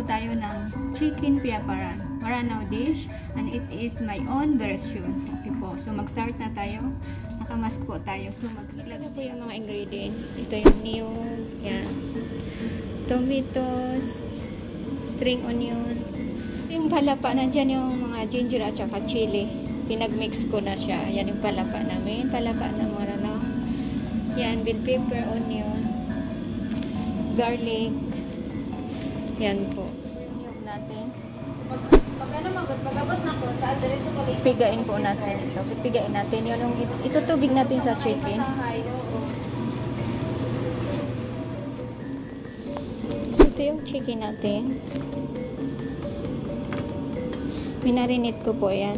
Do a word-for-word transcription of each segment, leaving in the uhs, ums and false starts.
tayo ng chicken piaparan Maranao dish, and it is my own version. Okay po, so mag-start na tayo. Nakamask po tayo, so mag-ilagay po yung mga ingredients. Ito yung new, yan, tomatoes, string onion, yung palapa, nandyan yung mga ginger at saka chili. Pinag-mix ko na siya. Yan yung palapa namin, palapa ng Maranao. Yan, bell pepper, onion, garlic. Yan po. Niyog natin. Pag ano magod, pag-abot na ko, sa diretso ko dito. Pigain po natin ito. Pipigain natin. Yun yung itutubig natin sa chicken. Ito yung chicken natin. Minarinate ko po yan.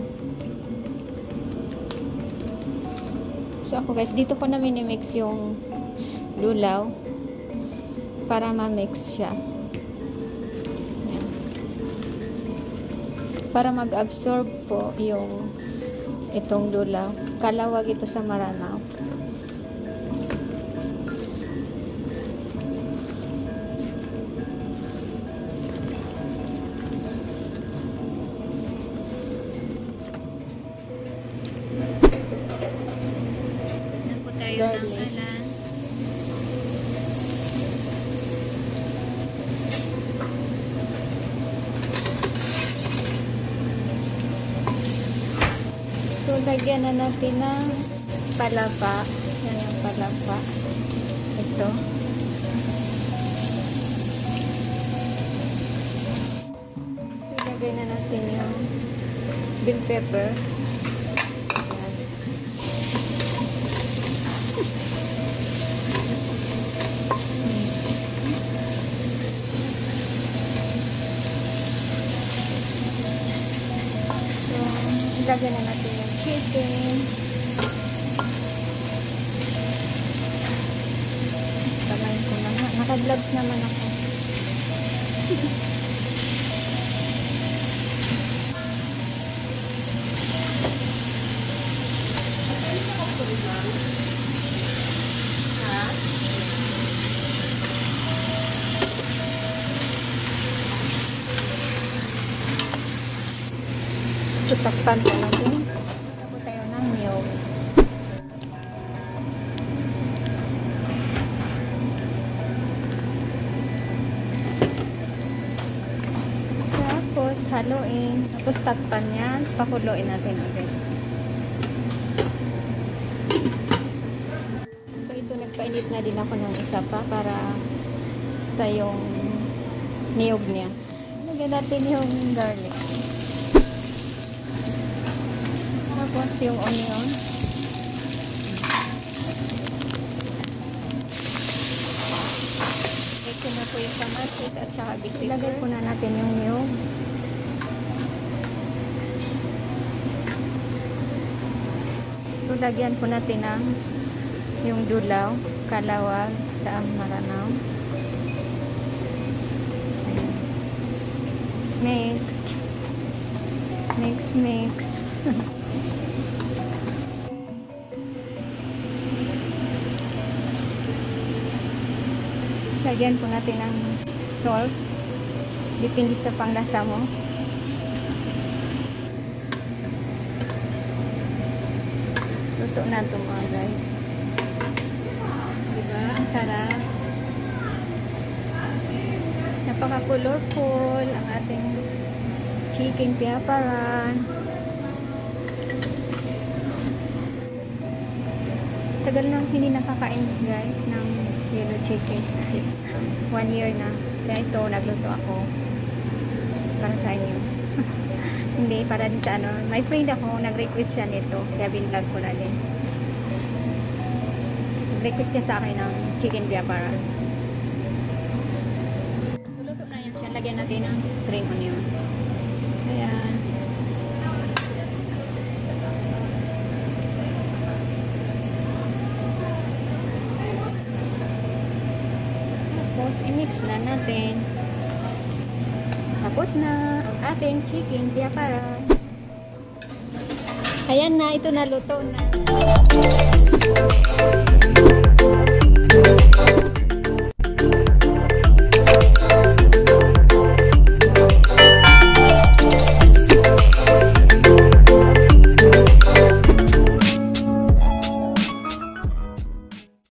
So ako guys, dito ko na minimix yung lulaw para ma-mix siya. Para mag-absorb po yung itong lulaw. Kalawag ito sa Maranao. Na po tayo ng kalan. So, lagyan na natin ng palapa. Yan yung palapa. Ito. So, lagyan na natin yung bell pepper. Yan. So, lagyan na natin yung chicken. Kamay ko na nga. Naka-vlogs naman ako. So, takpan po natin. Tapos tayo ng niyog. Tapos, haluin. Tapos, takpan yan. Pakuloyin natin ulit. So, ito, nagpainit na din ako ng isa pa para sa yung niyog niya. Lagyan natin yung garlic. Tapos yung onion. Ito na po yung kamatis at saka big pepper. Ilagay po na natin yung niyog. So, lagyan po natin ng yung dulaw, kalawag sa Maranao. Mix. Mix, mix. Lagyan po natin ng salt. Depende sa panglasa mo. Luto na ito mga guys. Diba? Ang sarap. Napaka-colorful ang ating chicken piaparan. Tagal nang hindi nakakain guys ng yellow chicken. One year na. Kaya ito, nagluto ako para sa inyo. Hindi, para din sa ano. My friend ako, nag-request siya nito. Kaya binlog ko na din. Nag-request niya sa akin ng chicken piaparan. So, luto na yan siya. Lagyan natin ng string onion. Ayan. Tapos, i-mix na natin. Tapos na ang ating chicken piaparan. Ayan na, ito na luto na.